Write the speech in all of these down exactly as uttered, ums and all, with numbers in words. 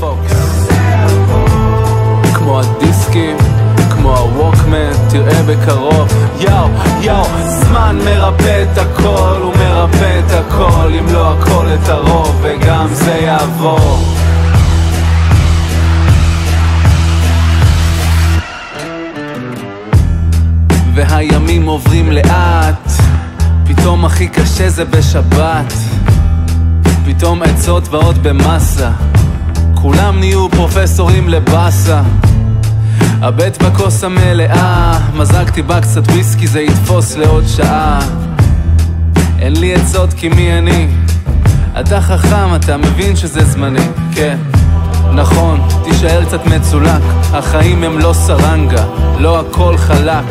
פוקס, כמו הדיסקים, כמו הווקמן, תראה בקרוב. יאו, יאו, זמן מרפא את הכל, הוא מרפא את הכל, אם לא הכל את הרוב, וגם זה יעבור. והימים עוברים לאט, פתאום הכי קשה זה בשבת, פתאום עצות ועוד במסה, כולם נהיו פרופסורים לבאסה. הבט בכוס המלאה, מזגתי בה קצת וויסקי, זה יתפוס לעוד שעה. אין לי עצות כי מי אני? אתה חכם, אתה מבין שזה זמני. כן, נכון, תישאר קצת מצולק, החיים הם לא סרנגה, לא הכל חלק.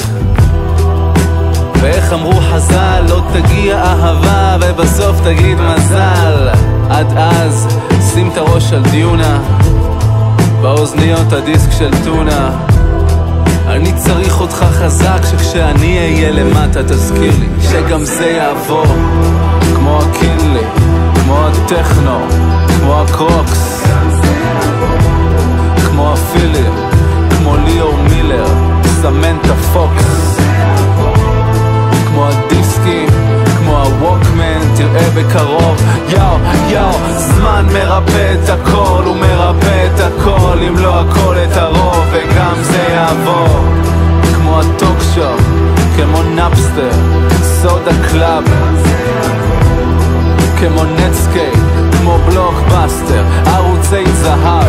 ואיך אמרו חז"ל, לא תגיע אהבה ובסוף תגיד מזל. עד אז שים את הראש על דיונה, באוזניות הדיסק של טונה. אני צריך אותך חזק, שכשאני אהיה למטה תזכיר לי שגם זה יעבור. כמו הקינלי, כמו הטכנו, כמו הקרוקס, כמו הפילים, כמו ליאור מילר, סמנטה פוקס, כמו הדיסקים, כמו הווקמן, תראה בקרוב. יאו, יאו, זמן מרפא את הכל, הוא מרפא את הכל, אם לא הכל את הרוב, וגם זה יעבור. כמו הטוק שופ, כמו נאפסטר, סודה קלאב, כמו נטסקייפ, כמו בלוקבאסטר, ערוצי זהב,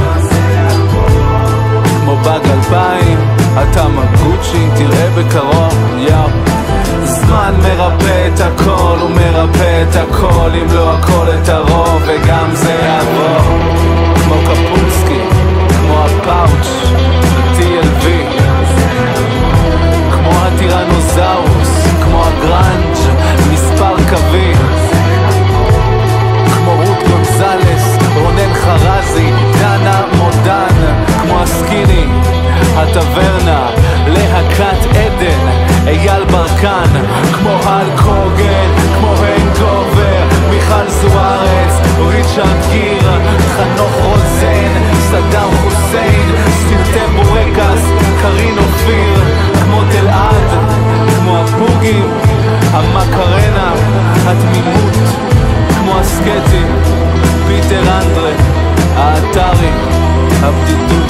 כמו באג אלפיים, אתה מגוצ'י, תראה בקרוב. יאו, זמן מרפא את הכל, הוא מרפא את הכל, אם לא הכל את הרוב, וגם זה יעבור. כמו קפולסקי, כמו הפאוץ' ב-טי אל וי, כמו הטירנוזאוס, כמו הגרנג' מספר קווים, כמו רות גונזלס, רונן חרזי, דנה מודן, כמו הסקיני, הטברנה, להקת עדן, אייל ברקן, כמו הלק הוגן, כמו הנגובר, מיכל זוארץ, ריצ'רד גיר, חנוך רוזן, סדאם חוסיין, סרטי בורקס, קרין אופיר, כמו תלעד, כמו הבוגים, המקרנה, התמימות, כמו הסקטים, פיטר אנדרה, האתרי, הבדידות.